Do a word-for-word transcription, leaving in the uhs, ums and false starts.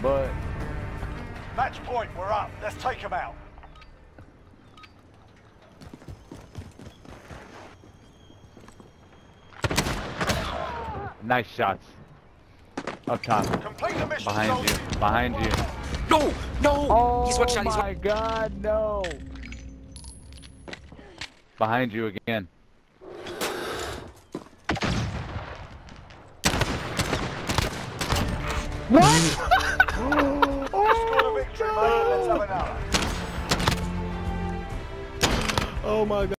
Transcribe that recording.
butt. Match point, we're up. Let's take him out. Nice shots. Up top. Complete the mission. Behind soldier. you. Behind you. No! No! Oh He's one shot, he's my one. god, no! Behind you again. What? Scored a victory, mate. Let's have another. Oh my god.